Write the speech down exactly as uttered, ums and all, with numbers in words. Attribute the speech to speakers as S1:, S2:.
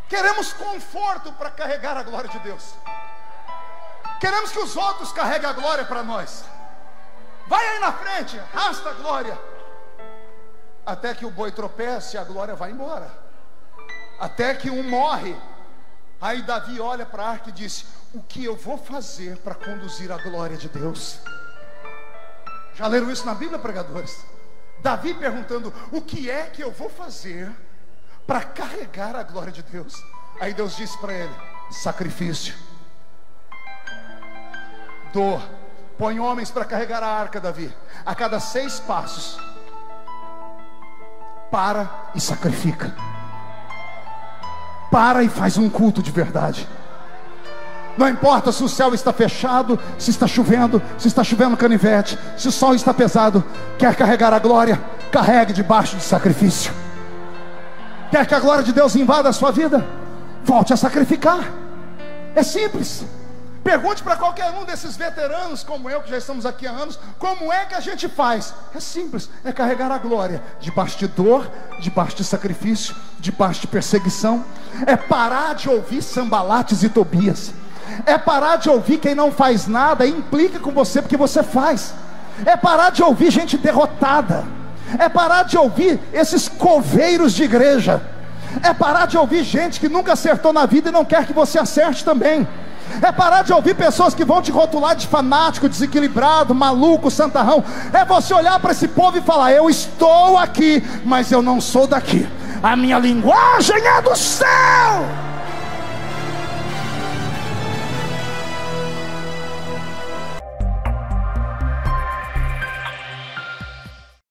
S1: Queremos conforto para carregar a glória de Deus. Queremos que os outros carreguem a glória para nós. Vai aí na frente, arrasta a glória. Até que o boi tropece, a glória vai embora. Até que um morre. Aí Davi olha para a arca e diz: o que eu vou fazer para conduzir a glória de Deus? Já leram isso na Bíblia, pregadores? Davi perguntando: o que é que eu vou fazer para carregar a glória de Deus? Aí Deus disse para ele: sacrifício, dor. Põe homens para carregar a arca, Davi. A cada seis passos, para e sacrifica. Para e faz um culto de verdade. Não importa se o céu está fechado, se está chovendo, se está chovendo canivete, se o sol está pesado. Quer carregar a glória? Carregue debaixo de sacrifício. Quer que a glória de Deus invada a sua vida? Volte a sacrificar. É simples. Pergunte para qualquer um desses veteranos como eu, que já estamos aqui há anos, como é que a gente faz? É simples, é carregar a glória debaixo de dor, debaixo de sacrifício, debaixo de perseguição. É parar de ouvir Sambalates e Tobias. É parar de ouvir quem não faz nada e implica com você porque você faz. É parar de ouvir gente derrotada. É parar de ouvir esses coveiros de igreja. É parar de ouvir gente que nunca acertou na vida e não quer que você acerte também. É parar de ouvir pessoas que vão te rotular de fanático, desequilibrado, maluco, santarrão. É você olhar para esse povo e falar: eu estou aqui, mas eu não sou daqui. A minha linguagem é do céu.